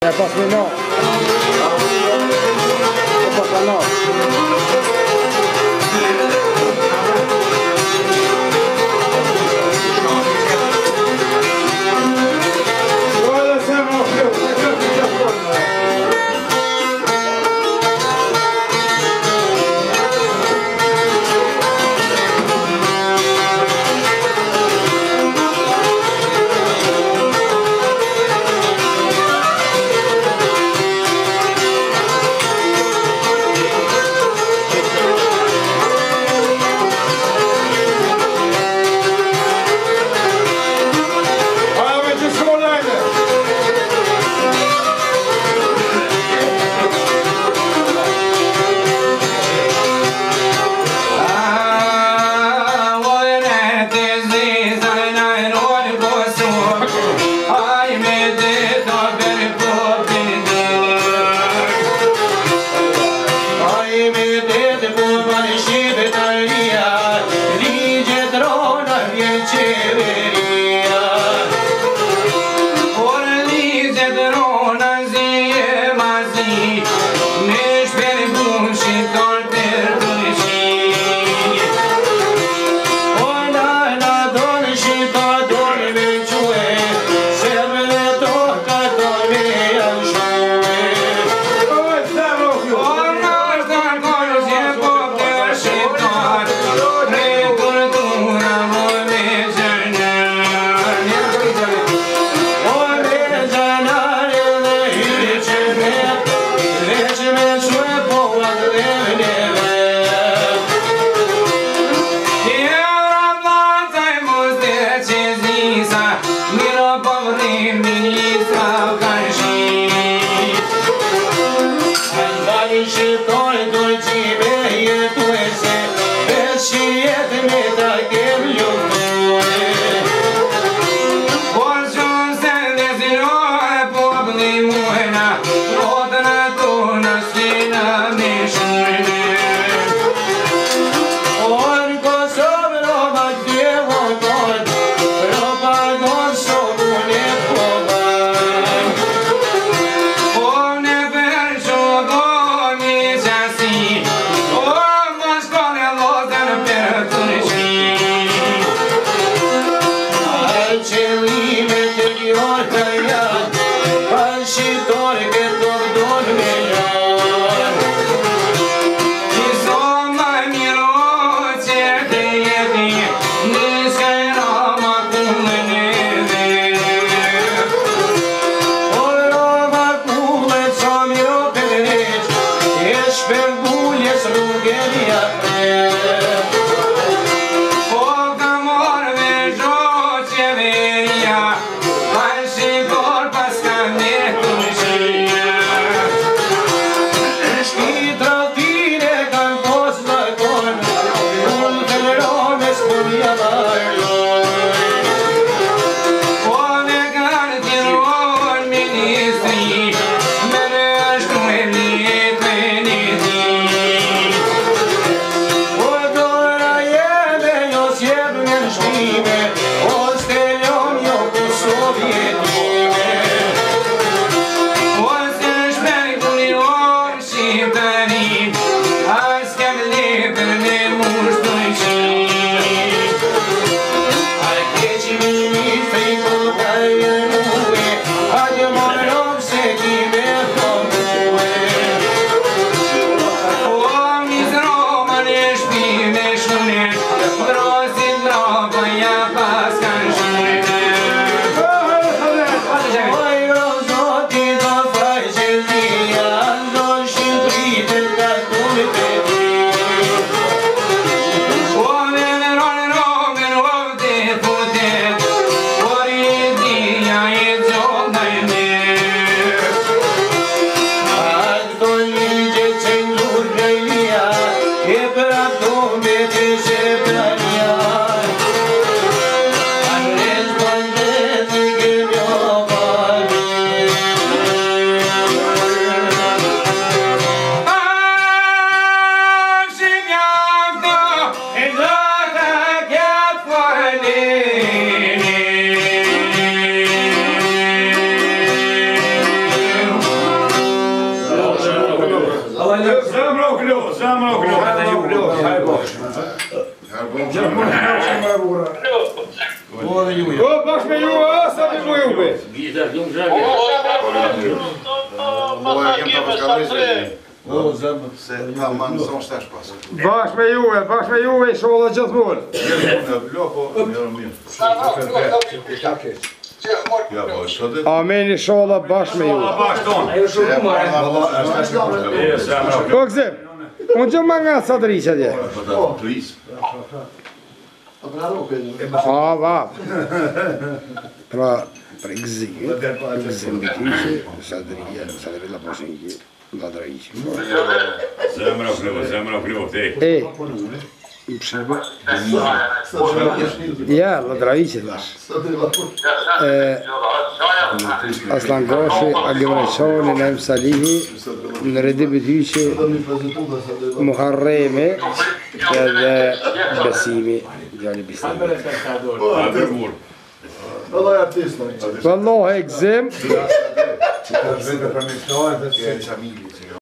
Ça passe maintenant. Ça passe maintenant. Oh, never show go me. Baš me juva, sad mi moje ube. Baš me juve, šola džazmur. A meni šola baš me juve. Kako se? On će manga sad ričat je. A, va. Pra exige, sembitrice, sadrija, sad je bila posljednji, ladrajići. Zemra krivo, te. Ja, ladrajići daš. Aslan Goši, Agevračoni, Naim Salihi, naredi bitiće, Muharreme, Basimi, Jali Bistami. Wallahi egzem.